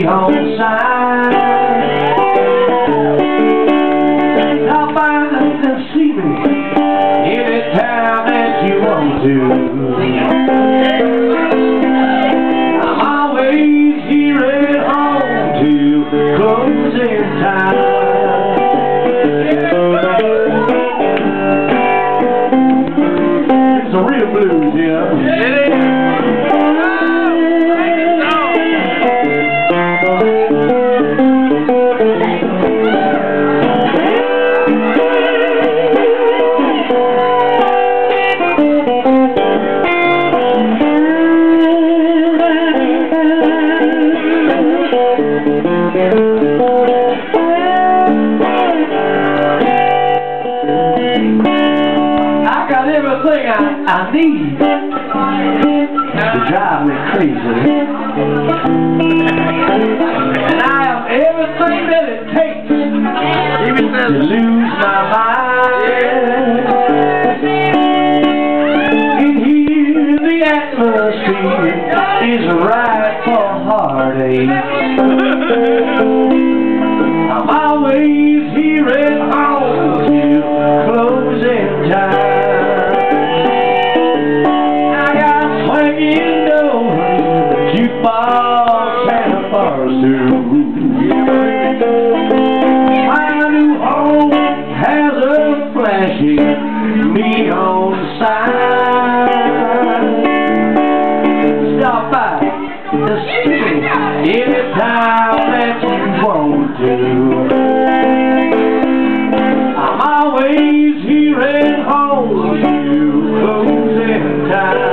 on sign. Stop by and see me anytime that you want to. I'm always here at home till closing time. It's a real blues, yeah. Everything I need to drive me crazy, and I have everything that it takes to lose my mind. In here the atmosphere is right for heartache. I'm always here at home till closing time. My new home has a flashing neon sign. Stop by the city anytime that you want to. I'm always here at home till closing time.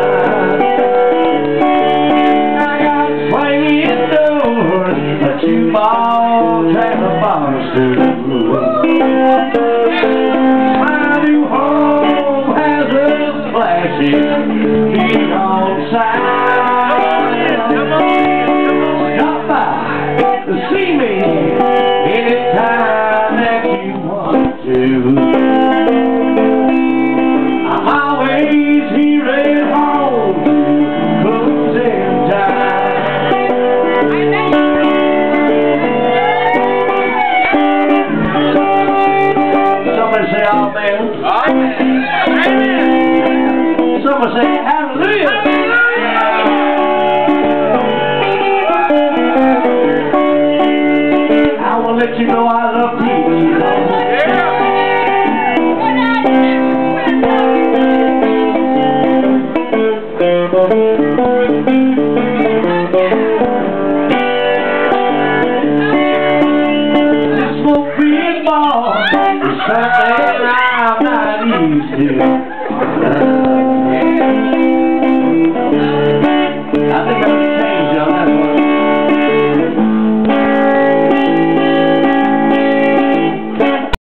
My new home has a flashing neon sign. Stop by to see me anytime that you want to. I'm always here at home closing time. Say amen. Amen. Someone say hallelujah. I will let you know I love people. This won't be a ball. It's something I'm not used to.